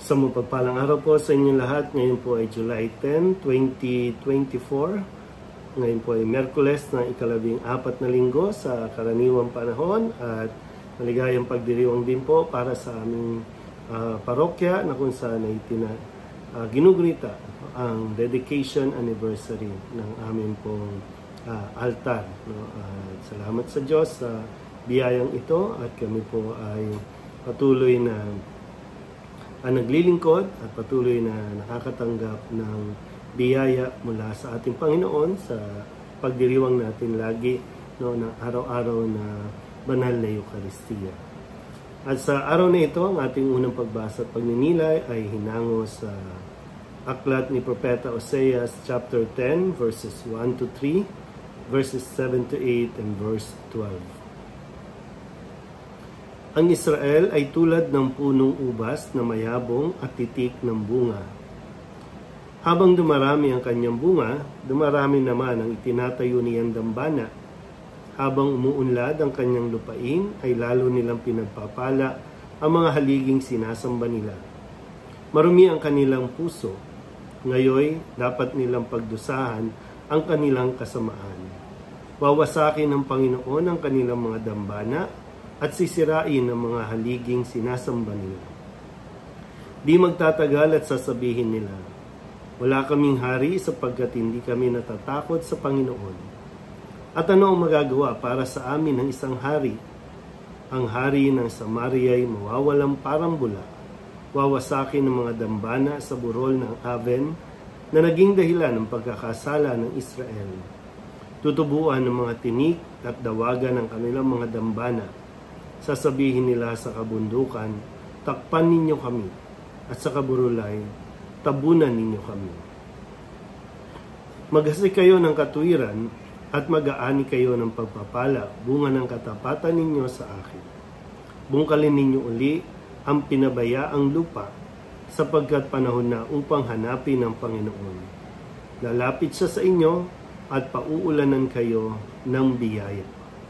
Sa mapagpalang araw po sa inyong lahat. Ngayon po ay July 10, 2024. Ngayon po ay Miyerkules na ika-14 na linggo sa karaniwang panahon at maligayang pagdiriwang din po para sa aming parokya na kung saan ay ginugunita ang dedication anniversary ng aming pong altar. Salamat sa Diyos sa biyayang ito at kami po ay patuloy na naglilingkod at patuloy na nakakatanggap ng biyaya mula sa ating Panginoon sa pagdiriwang natin lagi ng araw-araw na banal na Eucharistia. At sa araw na ito, ang ating unang pagbasa at pagninilay ay hinango sa aklat ni Propeta Oseas chapter 10 verses 1 to 3, verses 7 to 8, and verse 12. Ang Israel ay tulad ng punong ubas na mayabong at titik ng bunga. Habang dumarami ang kanyang bunga, dumarami naman ang itinatayo niyang dambana. Habang umuunlad ang kanyang lupain, ay lalo nilang pinagpapala ang mga haliging sinasamba nila. Marumi ang kanilang puso. Ngayoy, dapat nilang pagdusahan ang kanilang kasamaan. Wawasakin ng Panginoon ang kanilang mga dambana at sisirain ang mga haliging sinasamba nila. Di magtatagal at sasabihin nila, wala kaming hari sapagkat hindi kami natatakot sa Panginoon. At ano ang magagawa para sa amin ng isang hari? Ang hari ng Samaria ay mawawalang parang bula. Wawasakin ng mga dambana sa burol ng Aven na naging dahilan ng pagkakasala ng Israel. Tutubuan ng mga tinik at dawagan ng kanilang mga dambana. Sasabihin nila sa kabundukan, takpan ninyo kami, at sa kaburulay, tabunan ninyo kami. Maghasik kayo ng katuwiran, at mag-aani kayo ng pagpapala, bunga ng katapatan ninyo sa akin. Bungkalin ninyo uli ang pinabayaang lupa, sapagkat panahon na upang hanapin ang Panginoon. Lalapit siya sa inyo, at pauulanan kayo ng biyaya.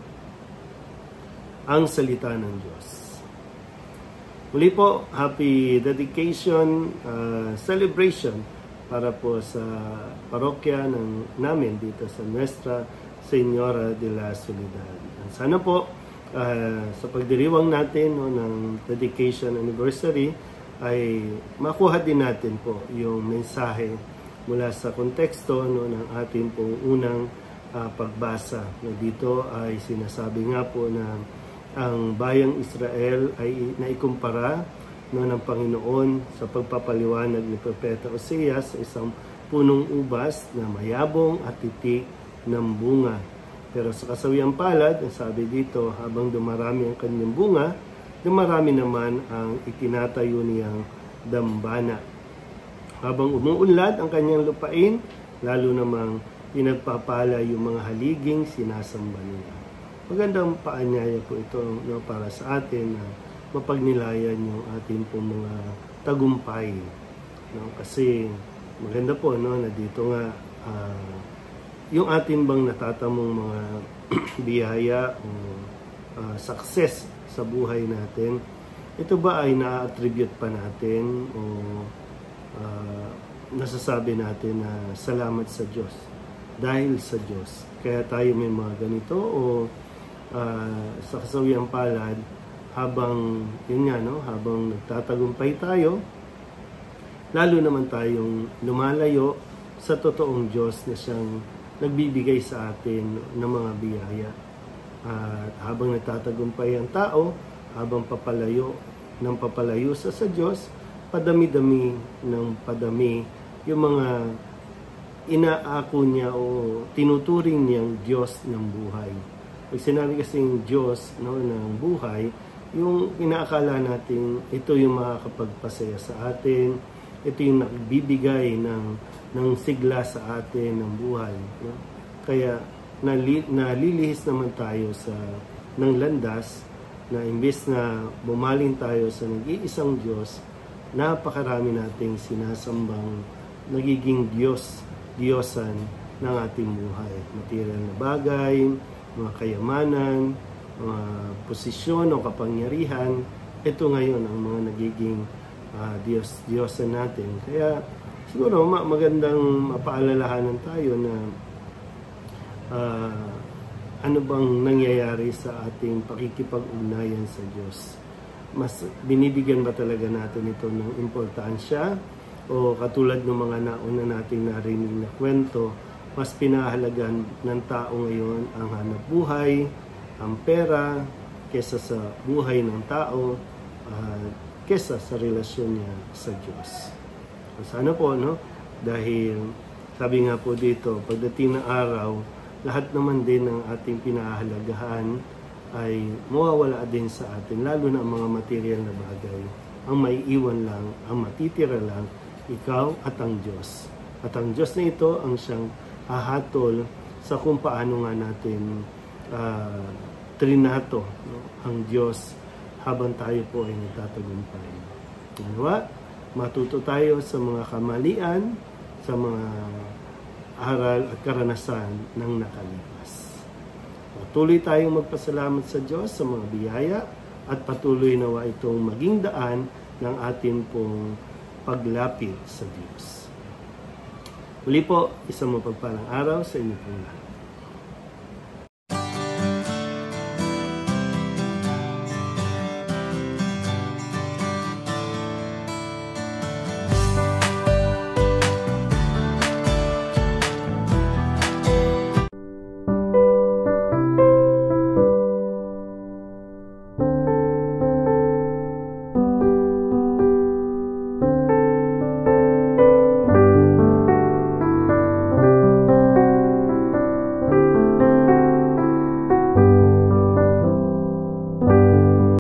Ang salita ng Diyos. Muli po, happy dedication celebration para po sa parokya namin dito sa Nuestra Señora de la Soledad. Sana po sa pagdiriwang natin ng dedication anniversary ay makuha din natin po yung mensahe mula sa konteksto ng ating pong unang pagbasa. Dito ay sinasabi nga po na ang bayang Israel ay naikumpara ng Panginoon sa pagpapaliwanag ni Propeta Oseas sa isang punong ubas na mayabong at titik ng bunga. Pero sa kasawiyang palad, ang sabi dito, habang dumarami ang kanyang bunga, dumarami naman ang itinatayo niyang dambana. Habang umuunlad ang kanyang lupain, lalo namang pinagpapala yung mga haliging sinasamba niya. Magandang paanyaya po ito para sa atin na mapagnilayan yung ating pong mga tagumpay. Kasi maganda po na dito nga yung ating bang natatamong mga biyaya o success sa buhay natin, ito ba ay na-attribute pa natin o nasasabi natin na salamat sa Diyos? Dahil sa Diyos. Kaya tayo may mga ganito o sa kasawiyang palad habang habang nagtatagumpay tayo, lalo naman tayong lumalayo sa totoong Diyos na siyang nagbibigay sa atin ng mga biyaya. At habang nagtatagumpay ang tao, habang papalayo sa Diyos, padami-dami ng padami yung mga inaako niya o tinuturing niyang Diyos ng buhay. Pag sinabi kasing Diyos ng buhay, yung inaakala natin ito yung makakapagpasaya sa atin, ito yung nagbibigay ng sigla sa atin ng buhay. Kaya nalilihis naman tayo ng landas na imbes na bumaling tayo sa nag-iisang Diyos, napakarami nating sinasambang nagiging Diyosan ng ating buhay. Material na bagay, mga kayamanan, mga posisyon o kapangyarihan, ito ngayon ang mga nagiging Diyosan natin. Kaya siguro magandang mapaalalahanan tayo na ano bang nangyayari sa ating pakikipag-ugnayan sa Diyos. Mas binibigyan ba talaga natin ito ng importansya? O katulad ng mga nauna nating narinig na kwento, mas pinahalagan ng tao ngayon ang hanap buhay, ang pera, kesa sa buhay ng tao, kesa sa relasyon niya sa Diyos. Sana po, no? Dahil sabi nga po dito, pagdating ng araw, lahat naman din ng ating pinahahalagahan ay mawawala din sa atin, lalo na ang mga material na bagay. Ang maiiwan lang, ang matitira lang, ikaw at ang Diyos. At ang Diyos na ito ang siyang hahatol sa kung paano nga natin trinato, no? Ang Diyos habang tayo po ay nagtatagumpay. Nawa, matuto tayo sa mga kamalian, sa mga aral at karanasan ng nakalipas. Patuloy tayong magpasalamat sa Diyos sa mga biyaya at patuloy nawa itong maging daan ng atin pong paglapit sa Diyos. Muli po, isang mapagpalang araw sa inyo pong lahat.